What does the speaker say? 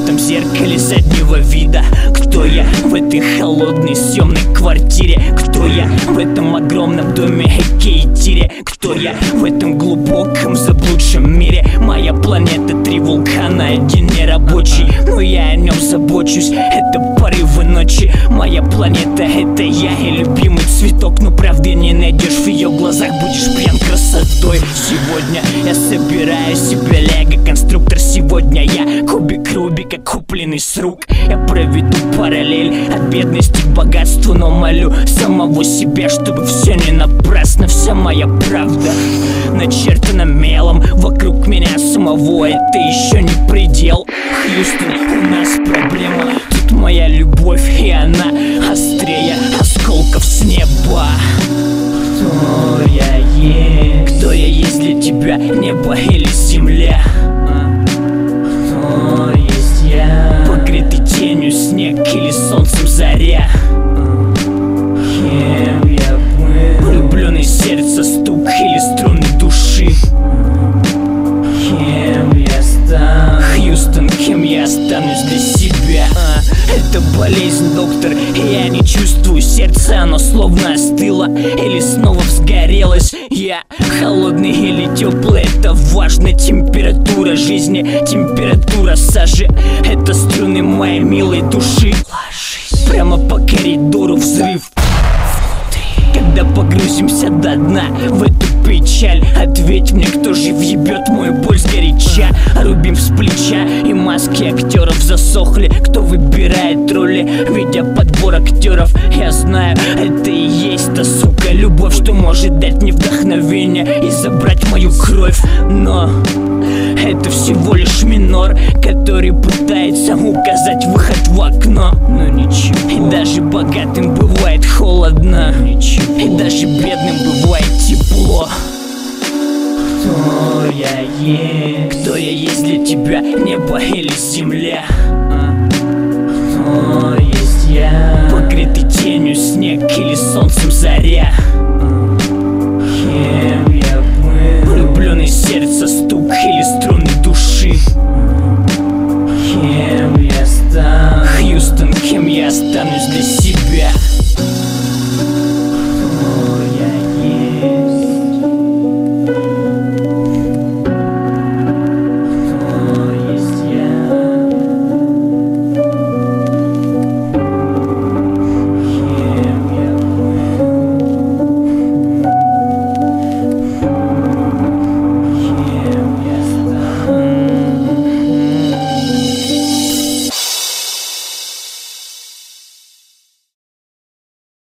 этом зеркале заднего вида? Кто я в этой холодной съемной квартире? Кто я в этом огромном доме Экейтире? Кто я в этом глубоком заблудшем мире? Моя планета, 3 вулкана, 1 нерабочий, но я о нем забочусь. Это порывы ночи. Моя планета — это я и любимый цветок, но правды не найдешь в ее глазах, будешь пьян красотой. Сегодня я собираю себе лего-конструктор. Сегодня я кубик Рубика, купленный с рук. Я проведу параллель от бедности к богатству, но молю самого себя, чтобы все не напрасно. Вся моя правда начертана мелом вокруг меня самого. Это еще не предел. Хьюстон, у нас проблема. Тут моя любовь, и она острее осколков с неба. Кто я есть? Кто я есть для тебя? Небо или земля? Кто есть я? Покрытый тенью снег или солнцем заря? Кем я был? Влюбленный сердце стук или струны души? Кем я стану? Хьюстон, кем я останусь для себя? Это болезнь, доктор, и я не чувствую сердца. Оно словно остыло или снова взгорелось. Я холодный или теплый, это важно. Температура жизни, температура сажи. Это струны моей милой души. Прямо по коридору взрыв. Когда погрузимся до дна в эту печаль, ответь мне, кто же въебет мою боль сгоряча. Рубим с плеча, и маски актеров засохли. Кто выбирает роли, ведя подбор актеров? Я знаю, это и есть та сука любовь, что может дать мне вдохновение и забрать мою кровь. Но это всего лишь минор, который пытается указать выход в окно. Но ничего, и даже богатым бывает холодно, ничего, и даже бедным бывает тепло. Кто я есть? Кто я есть для тебя? Небо или земля? Кто есть я? Покрытый тенью снег или солнцем заря?